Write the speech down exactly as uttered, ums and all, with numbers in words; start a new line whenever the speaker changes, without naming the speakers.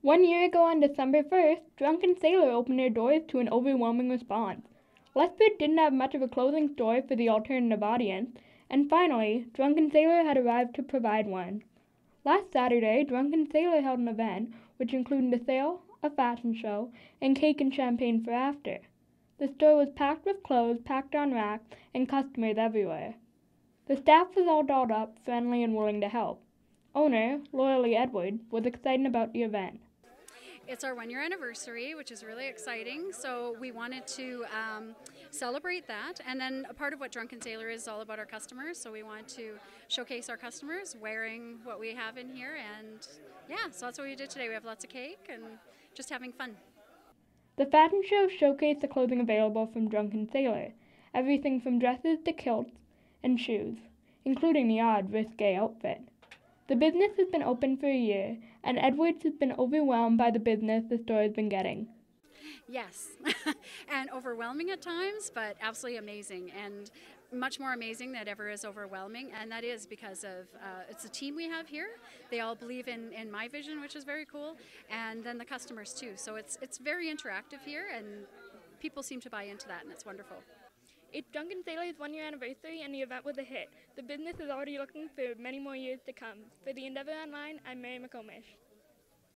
One year ago on December first, Drunken Sailor opened their doors to an overwhelming response. Lethbridge didn't have much of a clothing store for the alternative audience, and finally, Drunken Sailor had arrived to provide one. Last Saturday, Drunken Sailor held an event which included a sale, a fashion show, and cake and champagne for after. The store was packed with clothes packed on racks and customers everywhere. The staff was all dolled up, friendly, and willing to help. Owner, Loyally Edward, was excited about the event.
It's our one year anniversary, which is really exciting, so we wanted to um, celebrate that. And then a part of what Drunken Sailor is all about our customers, so we want to showcase our customers wearing what we have in here. And yeah, so that's what we did today. We have lots of cake and just having fun.
The fashion show showcased the clothing available from Drunken Sailor, everything from dresses to kilts and shoes, including the odd risque outfit. The business has been open for a year, and Edwards has been overwhelmed by the business the store has been getting.
Yes, and overwhelming at times, but absolutely amazing, and much more amazing than ever is overwhelming, and that is because of uh, it's the team we have here. They all believe in, in my vision, which is very cool, and then the customers too. So it's it's very interactive here, and people seem to buy into that, and it's wonderful.
It's Drunken Sailor's one year anniversary and the event was a hit. The business is already looking for many more years to come. For the Endeavour Online, I'm Mary McComish.